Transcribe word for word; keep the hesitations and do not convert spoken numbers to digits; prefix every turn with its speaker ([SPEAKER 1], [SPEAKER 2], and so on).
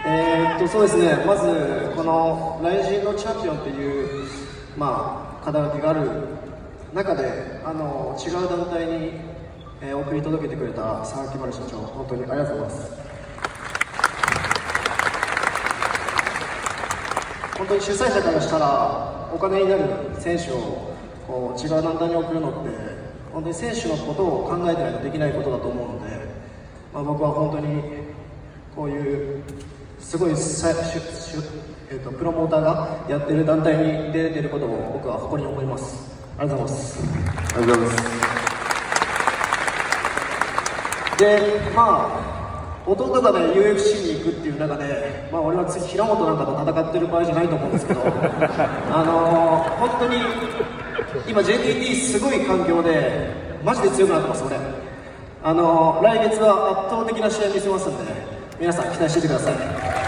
[SPEAKER 1] えーっとそうですね、まずこの雷神のチャンピオンっていう、まあ、肩書きがある中であの違う団体に、えー、送り届けてくれた佐々木丸社長、本当にありがとうございます。本当に主催者からしたらお金になる選手をこう違う団体に送るのって本当に選手のことを考えてないとできないことだと思うので、まあ、僕は本当にこういうすごいさしゅしゅ、えー、とプロモーターがやってる団体に出ていることを僕は誇りに思います。ありがとうございます。
[SPEAKER 2] ありがとうございます。
[SPEAKER 1] で、まあ弟がね ユーエフシー に行くっていう中で、まあ、俺は次平本なんかと戦ってる場合じゃないと思うんですけどあのー、本当に今 ジェイティーティー すごい環境でマジで強くなってます。俺あのー、来月は圧倒的な試合見せますんで、皆さん期待しててください。